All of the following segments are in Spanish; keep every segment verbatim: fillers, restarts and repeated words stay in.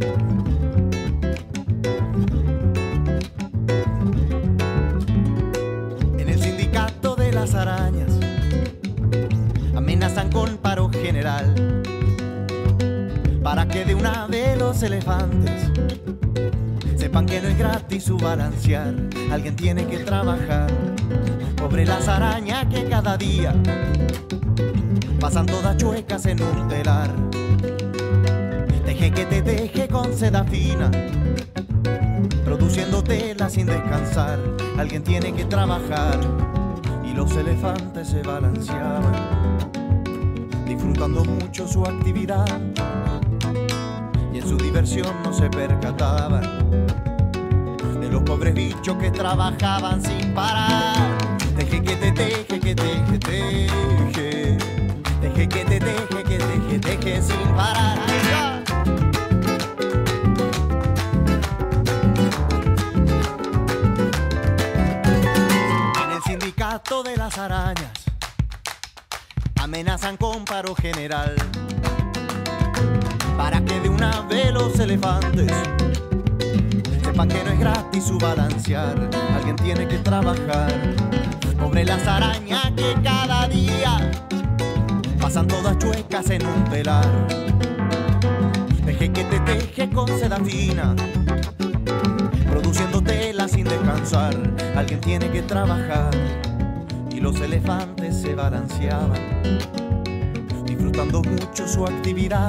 En el sindicato de las arañas amenazan con paro general para que de una vez los elefantes sepan que no es gratis su balancear. Alguien tiene que trabajar. Pobre las arañas que cada día pasan todas chuecas en un telar. Teje que te teje con seda fina, produciendo tela sin descansar. Alguien tiene que trabajar y los elefantes se balanceaban, disfrutando mucho su actividad, y en su diversión no se percataban de los pobres bichos que trabajaban sin parar. Teje que te teje, que teje, teje, teje que te teje, que teje, teje sin parar. En el sindicato de las arañas amenazan con paro general para que de una vez los elefantes sepan que no es gratis su balancear. Alguien tiene que trabajar. Pobre las arañas que cada día pasan todas chuecas en un telar. Teje que te teje con seda fina, produciendo tela sin descansar. Alguien tiene que trabajar y los elefantes se balanceaban, disfrutando mucho su actividad,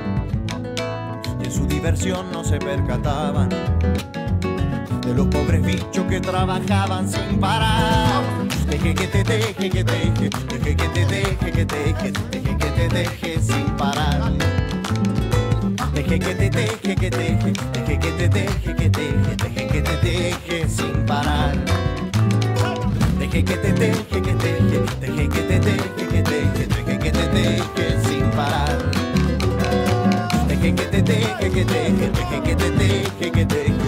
y en su diversión no se percataban de los pobres bichos que trabajaban sin parar. Teje que te teje, que teje, teje que te teje, que teje, teje que te teje sin parar. Teje que te teje, que teje, teje que te teje, que teje, teje que te teje sin parar. Teje que te teje, que teje, teje que te teje, que teje, teje que te teje sin parar. Teje que te teje, que teje, teje que te teje, que teje.